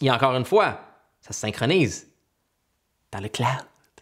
Et encore une fois, ça se synchronise dans le cloud.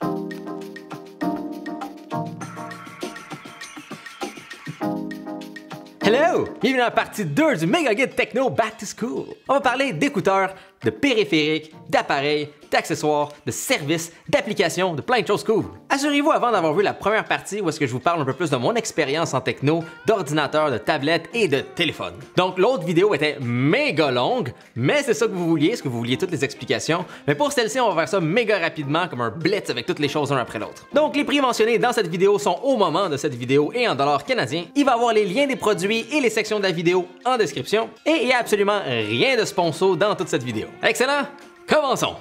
Hello! Bienvenue dans la partie 2 du Méga Guide Techno Back to School. On va parler d'écouteurs, de périphériques, d'appareils, d'accessoires, de services, d'applications, de plein de choses cool. Assurez-vous avant d'avoir vu la première partie où est-ce que je vous parle un peu plus de mon expérience en techno, d'ordinateur, de tablette et de téléphone. Donc l'autre vidéo était méga longue, mais c'est ça que vous vouliez, est-ce que vous vouliez toutes les explications. Mais pour celle-ci, on va faire ça méga rapidement comme un blitz avec toutes les choses un après l'autre. Donc les prix mentionnés dans cette vidéo sont au moment de cette vidéo et en dollars canadiens. Il va y avoir les liens des produits et les sections de la vidéo en description. Et il n'y a absolument rien de sponsor dans toute cette vidéo. Excellent! Commençons!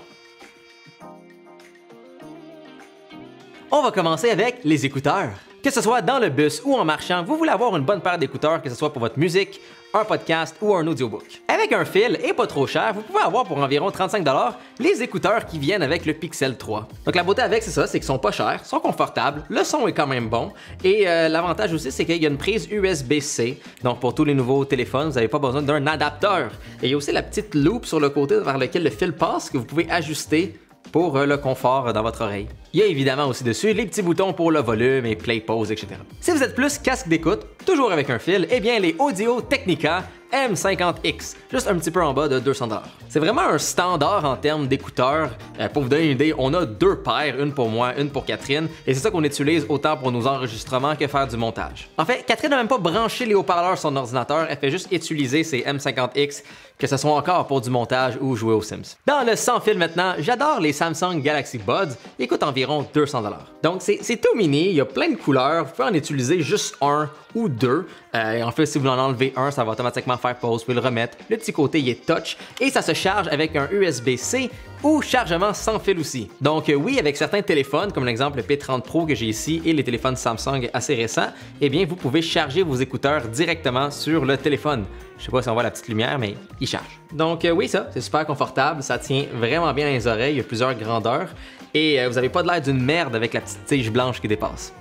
On va commencer avec les écouteurs. Que ce soit dans le bus ou en marchant, vous voulez avoir une bonne paire d'écouteurs, que ce soit pour votre musique, un podcast ou un audiobook. Avec un fil et pas trop cher, vous pouvez avoir pour environ 35 $ les écouteurs qui viennent avec le Pixel 3. Donc la beauté avec, c'est ça, c'est qu'ils sont pas chers, sont confortables, le son est quand même bon et l'avantage aussi, c'est qu'il y a une prise USB-C. Donc pour tous les nouveaux téléphones, vous n'avez pas besoin d'un adapteur. Et il y a aussi la petite loupe sur le côté vers lequel le fil passe que vous pouvez ajuster pour le confort dans votre oreille. Il y a évidemment aussi dessus les petits boutons pour le volume et play, pause, etc. Si vous êtes plus casque d'écoute, toujours avec un fil, eh bien les Audio-Technica M50X, juste un petit peu en bas de 200 $. C'est vraiment un standard en termes d'écouteurs. Pour vous donner une idée, on a deux paires, une pour moi, une pour Catherine, et c'est ça qu'on utilise autant pour nos enregistrements que faire du montage. En fait, Catherine n'a même pas branché les haut-parleurs sur son ordinateur, elle fait juste utiliser ses M50X, que ce soit encore pour du montage ou jouer aux Sims. Dans le sans fil maintenant, j'adore les Samsung Galaxy Buds, ils coûtent environ 200 $. Donc c'est tout mini, il y a plein de couleurs, vous pouvez en utiliser juste un ou deux. En fait, si vous en enlevez un, ça va automatiquement faire pause, vous pouvez le remettre. Le petit côté, il est touch et ça se charge avec un USB-C ou chargement sans fil aussi. Donc oui, avec certains téléphones, comme l'exemple le P30 Pro que j'ai ici et les téléphones Samsung assez récents, eh bien vous pouvez charger vos écouteurs directement sur le téléphone. Je sais pas si on voit la petite lumière, mais il charge. Donc oui, ça, c'est super confortable, ça tient vraiment bien dans les oreilles, il y a plusieurs grandeurs et vous n'avez pas de l'air d'une merde avec la petite tige blanche qui dépasse.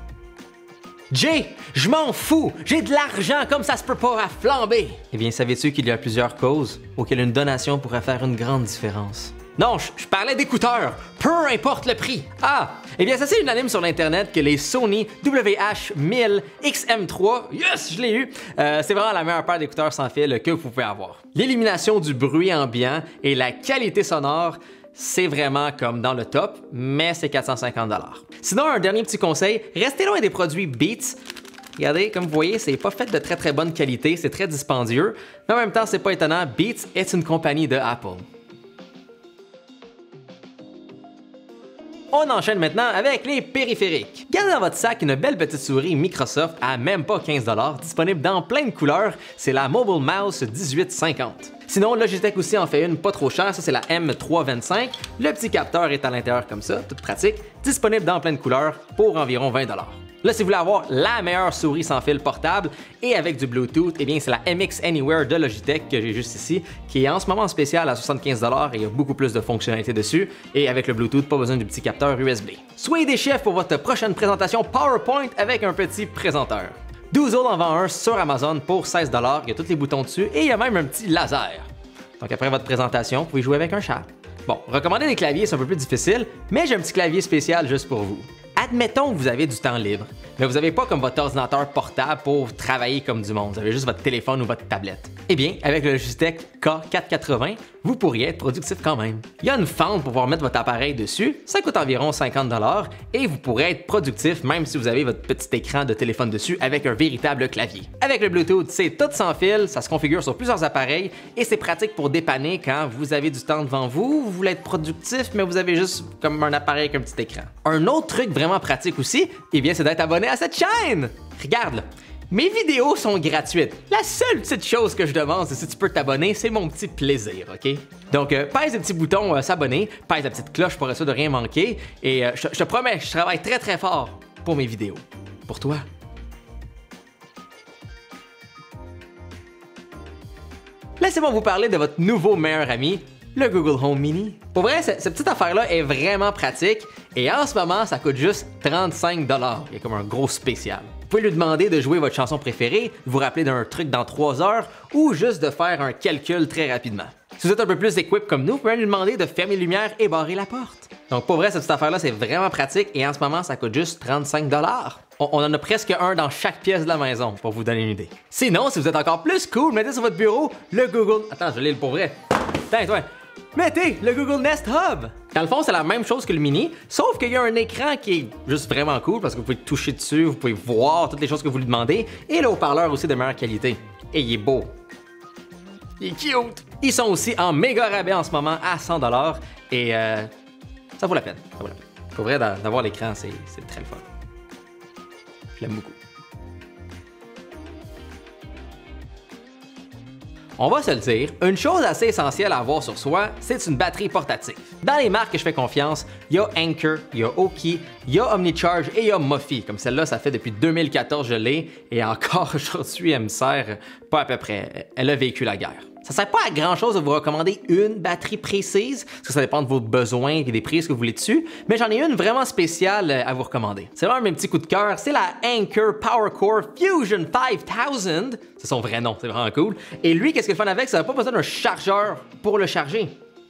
Jay, je m'en fous! J'ai de l'argent comme ça se peut pas à flamber! Eh bien, savais-tu qu'il y a plusieurs causes auxquelles une donation pourrait faire une grande différence? Non, je parlais d'écouteurs, peu importe le prix. Ah, eh bien ça c'est unanime sur l'internet que les Sony WH-1000 XM3, yes, je l'ai eu, c'est vraiment la meilleure paire d'écouteurs sans fil que vous pouvez avoir. L'élimination du bruit ambiant et la qualité sonore, c'est vraiment comme dans le top, mais c'est 450 $. Sinon, un dernier petit conseil, restez loin des produits Beats. Regardez, comme vous voyez, c'est pas fait de très très bonne qualité, c'est très dispendieux, mais en même temps, c'est pas étonnant, Beats est une compagnie de Apple. On enchaîne maintenant avec les périphériques. Gardez dans votre sac une belle petite souris Microsoft à même pas 15 $, disponible dans plein de couleurs, c'est la Mobile Mouse 1850. Sinon, Logitech aussi en fait une pas trop chère, ça c'est la M325. Le petit capteur est à l'intérieur comme ça, toute pratique, disponible dans plein de couleurs pour environ 20 $. Là, si vous voulez avoir la meilleure souris sans fil portable et avec du Bluetooth, eh bien c'est la MX Anywhere de Logitech que j'ai juste ici, qui est en ce moment spéciale à 75 $ et il y a beaucoup plus de fonctionnalités dessus. Et avec le Bluetooth, pas besoin du petit capteur USB. Soyez des chefs pour votre prochaine présentation PowerPoint avec un petit présenteur. Doozle en vend un sur Amazon pour 16 $, il y a tous les boutons dessus et il y a même un petit laser. Donc après votre présentation, vous pouvez jouer avec un chat. Bon, recommander des claviers, c'est un peu plus difficile, mais j'ai un petit clavier spécial juste pour vous. Admettons que vous avez du temps libre, mais vous n'avez pas comme votre ordinateur portable pour travailler comme du monde, vous avez juste votre téléphone ou votre tablette. Eh bien, avec le Logitech K480, vous pourriez être productif quand même. Il y a une fente pour pouvoir mettre votre appareil dessus, ça coûte environ 50 $ et vous pourrez être productif même si vous avez votre petit écran de téléphone dessus avec un véritable clavier. Avec le Bluetooth, c'est tout sans fil, ça se configure sur plusieurs appareils et c'est pratique pour dépanner quand vous avez du temps devant vous, vous voulez être productif mais vous avez juste comme un appareil avec un petit écran. Un autre truc vraiment pratique aussi, eh bien c'est d'être abonné à cette chaîne! Regarde là! Mes vidéos sont gratuites. La seule petite chose que je demande, c'est si tu peux t'abonner, c'est mon petit plaisir, ok? Donc, pèse le petit bouton s'abonner, pèse la petite cloche pour être sûr de rien manquer, et je te promets, je travaille très très fort pour mes vidéos. Pour toi. Laissez-moi vous parler de votre nouveau meilleur ami, le Google Home Mini. Pour vrai, cette petite affaire-là est vraiment pratique et en ce moment, ça coûte juste 35 $. Il y a comme un gros spécial. Vous pouvez lui demander de jouer votre chanson préférée, de vous rappeler d'un truc dans 3 heures ou juste de faire un calcul très rapidement. Si vous êtes un peu plus équipé comme nous, vous pouvez lui demander de fermer les lumières et barrer la porte. Donc pour vrai, cette petite affaire-là, c'est vraiment pratique et en ce moment, ça coûte juste 35 $. On en a presque un dans chaque pièce de la maison, pour vous donner une idée. Sinon, si vous êtes encore plus cool, mettez sur votre bureau le Google... Attends, je l'ai pour vrai. Tiens, toi. Mettez le Google Nest Hub! Dans le fond, c'est la même chose que le Mini, sauf qu'il y a un écran qui est juste vraiment cool parce que vous pouvez toucher dessus, vous pouvez voir toutes les choses que vous lui demandez, et le haut-parleur aussi de meilleure qualité. Et il est beau. Il est cute! Ils sont aussi en méga rabais en ce moment à 100 $, et ça vaut la peine. Ça vaut la peine. Pour vrai, d'avoir l'écran, c'est très le fun. Je l'aime beaucoup. On va se le dire, une chose assez essentielle à avoir sur soi, c'est une batterie portative. Dans les marques que je fais confiance, il y a Anker, il y a Oki, il y a OmniCharge et il y a Mophie. Comme celle-là, ça fait depuis 2014 je l'ai et encore aujourd'hui, elle me sert pas à peu près. Elle a vécu la guerre. Ça sert pas à grand chose de vous recommander une batterie précise, parce que ça dépend de vos besoins et des prises que vous voulez dessus, mais j'en ai une vraiment spéciale à vous recommander. C'est vraiment mes petits coups de cœur, c'est la Anker PowerCore Fusion 5000. C'est son vrai nom, c'est vraiment cool. Et lui, qu'est-ce qu'il fait avec? Ça n'a pas besoin d'un chargeur pour le charger.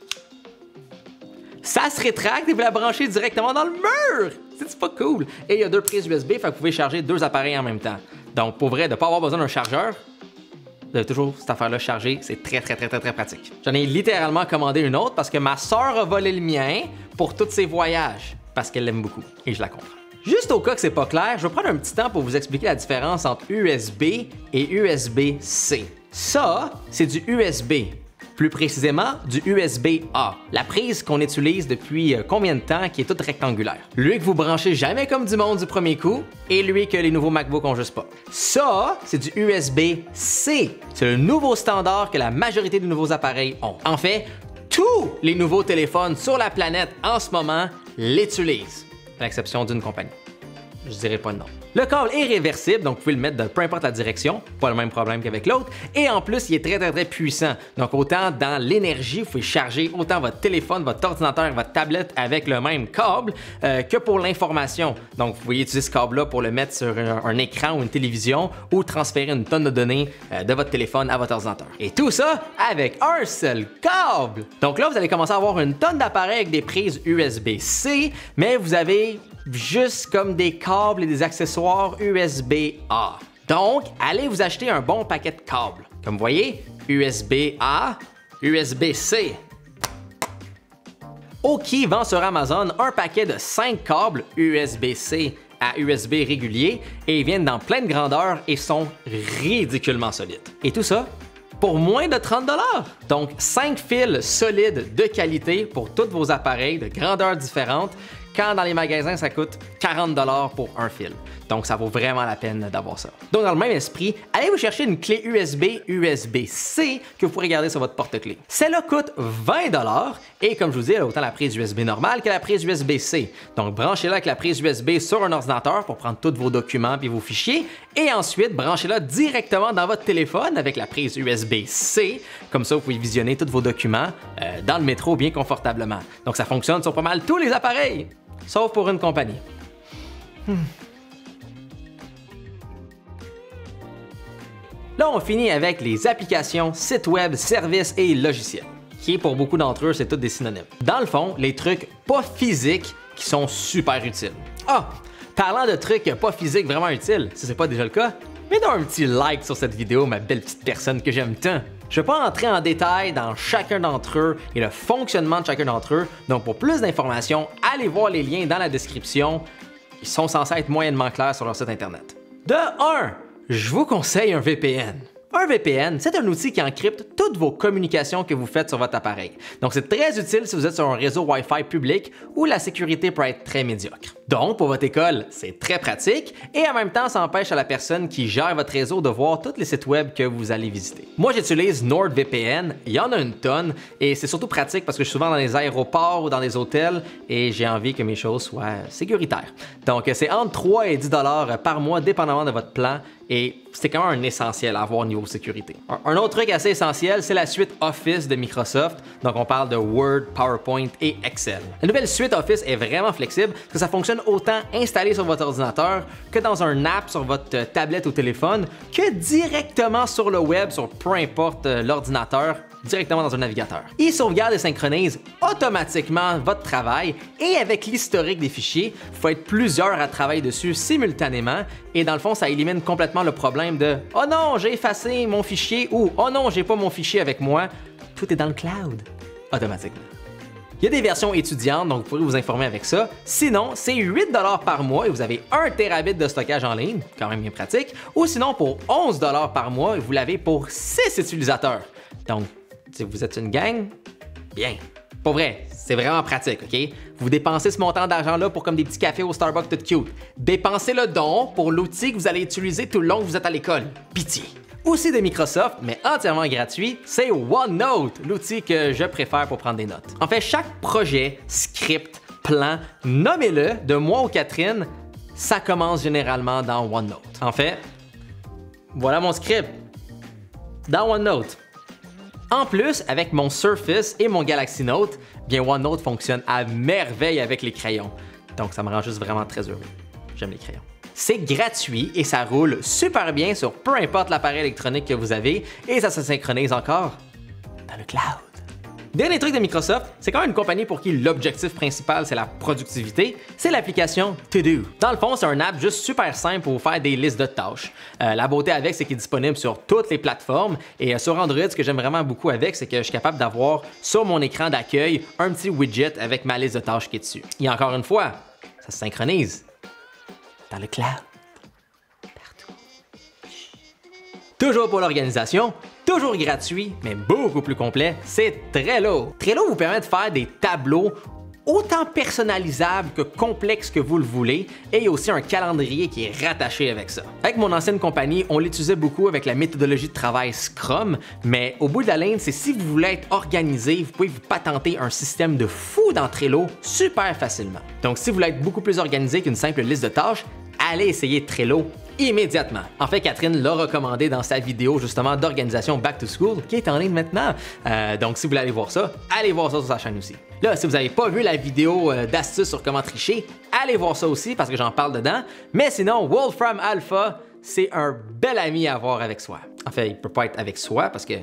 Ça se rétracte et vous la branchez directement dans le mur! C'est pas cool! Et il y a 2 prises USB, fait que vous pouvez charger 2 appareils en même temps. Donc pour vrai, de ne pas avoir besoin d'un chargeur, vous avez toujours cette affaire-là chargée, c'est très pratique. J'en ai littéralement commandé une autre parce que ma soeur a volé le mien pour tous ses voyages, parce qu'elle l'aime beaucoup, et je la comprends. Juste au cas que c'est pas clair, je vais prendre un petit temps pour vous expliquer la différence entre USB et USB-C. Ça, c'est du USB. Plus précisément, du USB-A, la prise qu'on utilise depuis combien de temps qui est toute rectangulaire. Lui que vous branchez jamais comme du monde du premier coup, et lui que les nouveaux MacBook ont juste pas. Ça, c'est du USB-C. C'est le nouveau standard que la majorité des nouveaux appareils ont. En fait, tous les nouveaux téléphones sur la planète en ce moment l'utilisent, à l'exception d'une compagnie. Je dirais pas de nom. Le câble est réversible, donc vous pouvez le mettre de peu importe la direction, pas le même problème qu'avec l'autre, et en plus, il est très puissant. Donc autant dans l'énergie, vous pouvez charger autant votre téléphone, votre ordinateur, votre tablette avec le même câble que pour l'information. Donc vous pouvez utiliser ce câble-là pour le mettre sur un écran ou une télévision ou transférer une tonne de données de votre téléphone à votre ordinateur. Et tout ça avec un seul câble! Donc là, vous allez commencer à avoir une tonne d'appareils avec des prises USB-C, mais vous avez juste comme des câbles et des accessoires USB-A. Donc, allez vous acheter un bon paquet de câbles. Comme vous voyez, USB-A, USB-C. Oki vend sur Amazon un paquet de 5 câbles USB-C à USB régulier et ils viennent dans plein de grandeurs et sont ridiculement solides. Et tout ça pour moins de 30 $. Donc, 5 fils solides de qualité pour tous vos appareils de grandeurs différentes, quand dans les magasins, ça coûte 40 $ pour un fil. Donc, ça vaut vraiment la peine d'avoir ça. Donc, dans le même esprit, allez vous chercher une clé USB USB-C que vous pourrez garder sur votre porte-clés. Celle-là coûte 20 $ et comme je vous dis, elle a autant la prise USB normale que la prise USB-C. Donc, branchez-la avec la prise USB sur un ordinateur pour prendre tous vos documents et vos fichiers et ensuite, branchez-la directement dans votre téléphone avec la prise USB-C. Comme ça, vous pouvez visionner tous vos documents dans le métro bien confortablement. Donc, ça fonctionne sur pas mal tous les appareils, sauf pour une compagnie. Là, on finit avec les applications, sites web, services et logiciels, qui pour beaucoup d'entre eux, c'est tous des synonymes. Dans le fond, les trucs pas physiques qui sont super utiles. Ah! Parlant de trucs pas physiques vraiment utiles, si c'est pas déjà le cas, mets-donc un petit like sur cette vidéo, ma belle petite personne que j'aime tant. Je ne vais pas entrer en détail dans chacun d'entre eux et le fonctionnement de chacun d'entre eux, donc pour plus d'informations, allez voir les liens dans la description. Ils sont censés être moyennement clairs sur leur site internet. De 1, je vous conseille un VPN. Un VPN, c'est un outil qui encrypte toutes vos communications que vous faites sur votre appareil. Donc, c'est très utile si vous êtes sur un réseau Wi-Fi public où la sécurité peut être très médiocre. Donc, pour votre école, c'est très pratique et en même temps, ça empêche à la personne qui gère votre réseau de voir tous les sites web que vous allez visiter. Moi, j'utilise NordVPN, il y en a une tonne et c'est surtout pratique parce que je suis souvent dans les aéroports ou dans des hôtels et j'ai envie que mes choses soient sécuritaires. Donc, c'est entre 3 et 10 $ par mois, dépendamment de votre plan. Et c'est quand même un essentiel à avoir au niveau sécurité. Un autre truc assez essentiel, c'est la suite Office de Microsoft. Donc, on parle de Word, PowerPoint et Excel. La nouvelle suite Office est vraiment flexible parce que ça fonctionne autant installé sur votre ordinateur que dans un app sur votre tablette ou téléphone que directement sur le web, sur peu importe l'ordinateur directement dans un navigateur. Il sauvegarde et synchronise automatiquement votre travail et avec l'historique des fichiers, il faut être plusieurs à travailler dessus simultanément et dans le fond, ça élimine complètement le problème de « Oh non, j'ai effacé mon fichier » ou « Oh non, j'ai pas mon fichier avec moi ». Tout est dans le cloud, automatiquement. Il y a des versions étudiantes, donc vous pourrez vous informer avec ça. Sinon, c'est 8 $ par mois et vous avez 1 Tb de stockage en ligne, quand même bien pratique. Ou sinon, pour 11 $ par mois, vous l'avez pour 6 utilisateurs. Donc, si vous êtes une gang, bien. Pour vrai, c'est vraiment pratique, OK? Vous dépensez ce montant d'argent-là pour comme des petits cafés au Starbucks tout cute. Dépensez le don pour l'outil que vous allez utiliser tout le long que vous êtes à l'école. Pitié! Aussi de Microsoft, mais entièrement gratuit, c'est OneNote, l'outil que je préfère pour prendre des notes. En fait, chaque projet, script, plan, nommez-le, de moi ou Catherine, ça commence généralement dans OneNote. En fait, voilà mon script dans OneNote. En plus, avec mon Surface et mon Galaxy Note, bien OneNote fonctionne à merveille avec les crayons. Donc ça me rend juste vraiment très heureux. J'aime les crayons. C'est gratuit et ça roule super bien sur peu importe l'appareil électronique que vous avez et ça se synchronise encore dans le cloud. Dernier truc de Microsoft, c'est quand même une compagnie pour qui l'objectif principal c'est la productivité, c'est l'application To Do. Dans le fond, c'est un app juste super simple pour vous faire des listes de tâches. La beauté avec, c'est qu'il est disponible sur toutes les plateformes et sur Android, ce que j'aime vraiment beaucoup avec, c'est que je suis capable d'avoir sur mon écran d'accueil un petit widget avec ma liste de tâches qui est dessus. Et encore une fois, ça se synchronise dans le cloud. Partout. Toujours pour l'organisation, toujours gratuit, mais beaucoup plus complet, c'est Trello. Trello vous permet de faire des tableaux autant personnalisables que complexes que vous le voulez, et il y a aussi un calendrier qui est rattaché avec ça. Avec mon ancienne compagnie, on l'utilisait beaucoup avec la méthodologie de travail Scrum, mais au bout de la ligne, c'est si vous voulez être organisé, vous pouvez vous patenter un système de fou dans Trello super facilement. Donc si vous voulez être beaucoup plus organisé qu'une simple liste de tâches, allez essayer Trello immédiatement. En fait, Catherine l'a recommandé dans sa vidéo justement d'organisation Back to School qui est en ligne maintenant. Donc si vous voulez aller voir ça, allez voir ça sur sa chaîne aussi. Là, si vous n'avez pas vu la vidéo d'astuces sur comment tricher, allez voir ça aussi parce que j'en parle dedans. Mais sinon, Wolfram Alpha, c'est un bel ami à avoir avec soi. En fait, il peut pas être avec soi parce que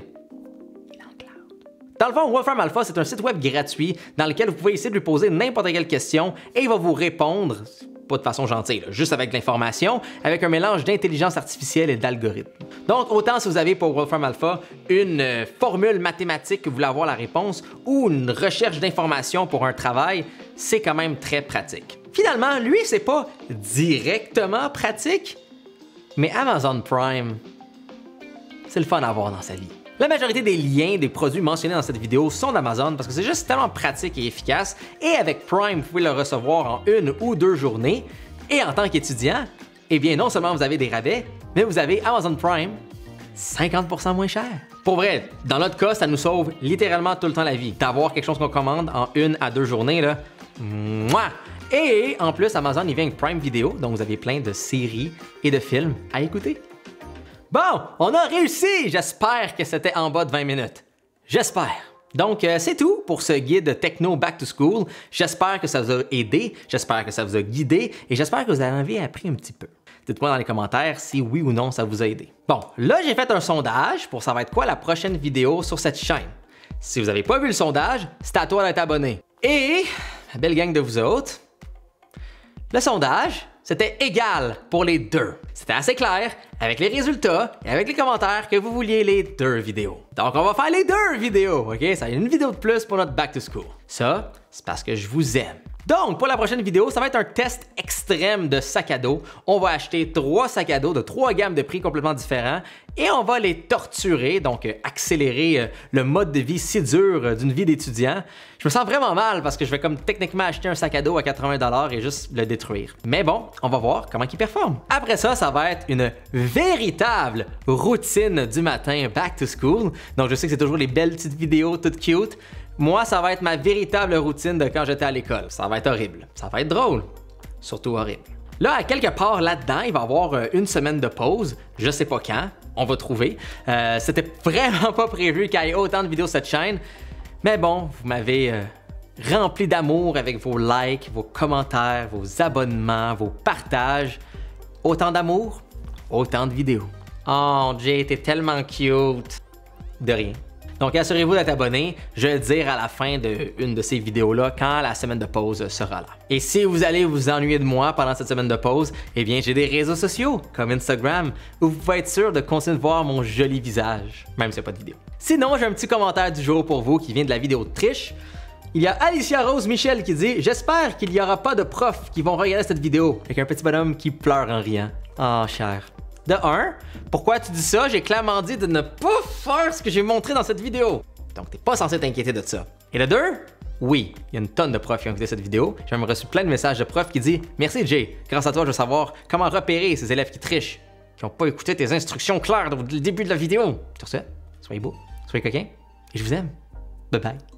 dans le fond, Wolfram Alpha, c'est un site web gratuit dans lequel vous pouvez essayer de lui poser n'importe quelle question et il va vous répondre, pas de façon gentille, là, juste avec de l'information, avec un mélange d'intelligence artificielle et d'algorithmes. Donc, autant si vous avez pour Wolfram Alpha une formule mathématique que vous voulez avoir la réponse ou une recherche d'informations pour un travail, c'est quand même très pratique. Finalement, lui, c'est pas directement pratique, mais Amazon Prime, c'est le fun à avoir dans sa vie. La majorité des liens des produits mentionnés dans cette vidéo sont d'Amazon parce que c'est juste tellement pratique et efficace et avec Prime, vous pouvez le recevoir en 1 ou 2 journées et en tant qu'étudiant, eh bien non seulement vous avez des rabais, mais vous avez Amazon Prime 50% moins cher. Pour vrai, dans notre cas, ça nous sauve littéralement tout le temps la vie. D'avoir quelque chose qu'on commande en 1 à 2 journées, là, mouah! Et en plus, Amazon, il vient avec Prime Video, donc vous avez plein de séries et de films à écouter. Bon, on a réussi! J'espère que c'était en bas de 20 minutes. J'espère. Donc, c'est tout pour ce guide Techno Back to School. J'espère que ça vous a aidé, j'espère que ça vous a guidé et j'espère que vous avez appris un petit peu. Dites-moi dans les commentaires si oui ou non ça vous a aidé. Bon, là, j'ai fait un sondage pour savoir quoi la prochaine vidéo sur cette chaîne. Si vous n'avez pas vu le sondage, c'est à toi d'être abonné. Et, la belle gang de vous autres, le sondage, c'était égal pour les deux. C'était assez clair avec les résultats et avec les commentaires que vous vouliez les 2 vidéos. Donc on va faire les 2 vidéos, ok? Ça y est, une vidéo de plus pour notre Back to School. Ça, c'est parce que je vous aime. Donc, pour la prochaine vidéo, ça va être un test extrême de sac à dos. On va acheter 3 sacs à dos de 3 gammes de prix complètement différents et on va les torturer, donc accélérer le mode de vie si dur d'une vie d'étudiant. Je me sens vraiment mal parce que je vais comme techniquement acheter un sac à dos à 80 $ et juste le détruire. Mais bon, on va voir comment il performe. Après ça, ça va être une véritable routine du matin Back to School. Donc, je sais que c'est toujours les belles petites vidéos toutes cute. Moi, ça va être ma véritable routine de quand j'étais à l'école. Ça va être horrible. Ça va être drôle. Surtout horrible. Là, à quelque part là-dedans, il va y avoir une semaine de pause. Je sais pas quand. On va trouver. C'était vraiment pas prévu qu'il y ait autant de vidéos sur cette chaîne. Mais bon, vous m'avez rempli d'amour avec vos likes, vos commentaires, vos abonnements, vos partages. Autant d'amour, autant de vidéos. Oh, Jay, t'es tellement cute. De rien. Donc assurez-vous d'être abonné, je vais le dire à la fin d'une de ces vidéos-là quand la semaine de pause sera là. Et si vous allez vous ennuyer de moi pendant cette semaine de pause, eh bien j'ai des réseaux sociaux comme Instagram où vous pouvez être sûr de continuer de voir mon joli visage, même s'il n'y a pas de vidéo. Sinon, j'ai un petit commentaire du jour pour vous qui vient de la vidéo de triche. Il y a Alicia Rose Michel qui dit « J'espère qu'il n'y aura pas de profs qui vont regarder cette vidéo. » Avec un petit bonhomme qui pleure en riant. Oh, cher. De 1, pourquoi tu dis ça? J'ai clairement dit de ne pas faire ce que j'ai montré dans cette vidéo. Donc, t'es pas censé t'inquiéter de ça. Et de 2, oui, il y a une tonne de profs qui ont écouté cette vidéo. J'ai même reçu plein de messages de profs qui disent « Merci Jay, grâce à toi, je veux savoir comment repérer ces élèves qui trichent, qui n'ont pas écouté tes instructions claires au début de la vidéo. » Sur ce, soyez beaux, soyez coquins, et je vous aime. Bye bye.